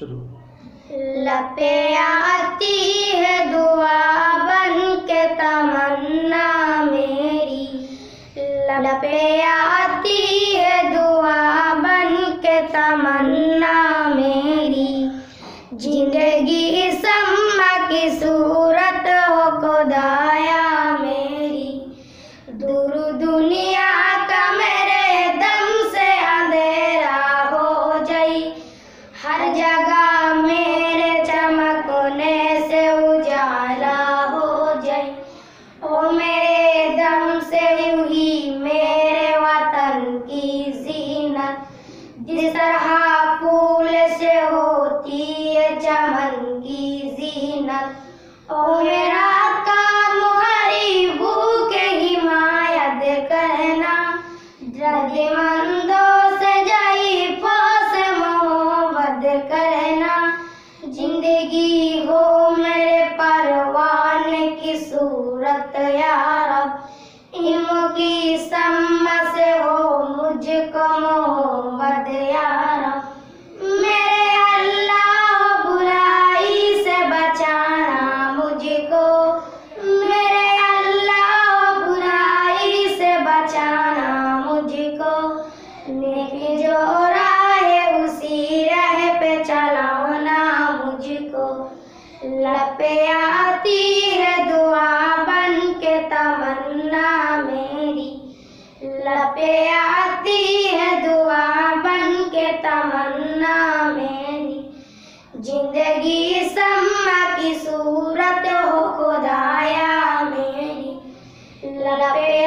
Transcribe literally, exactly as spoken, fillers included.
शुरू। लपे आती है दुआ बन के तमन्ना मेरी, लपे आती है दुआ बन के तमन्ना मेरी। जिंदगी सम्मा की सूरत हो खुदाया मेरी, दूर दुनिया का मेरे दम से अंधेरा हो जाई, हर जगह मेरे चमकने से उजाला हो जाए। ओ मेरे दम से हुई मेरे वतन की जीनत, जिस तरह फूल से होती है चमन की जीनत। ओ मेरा काम हरी भूखे हिमायत करना, जरूरतमंदों से जाई पास मोहब्बत करना। जिंदगी हो मेरे परवाने की सूरत या रब, इल्म की सम्मा से हो मुझको मोहब्बत या रब। मेरे अल्लाह बुराई से बचाना मुझको, मेरे अल्लाह बुराई से बचाना मुझको। नेकी जो राह उसी राह पे चलाना मुझको। लपे आती है दुआ बन के तमन्ना मेरी, लपे आती है दुआ बन के तमन्ना मेरी। जिंदगी सम्मा की सूरत हो खुदाया मेरी, लपे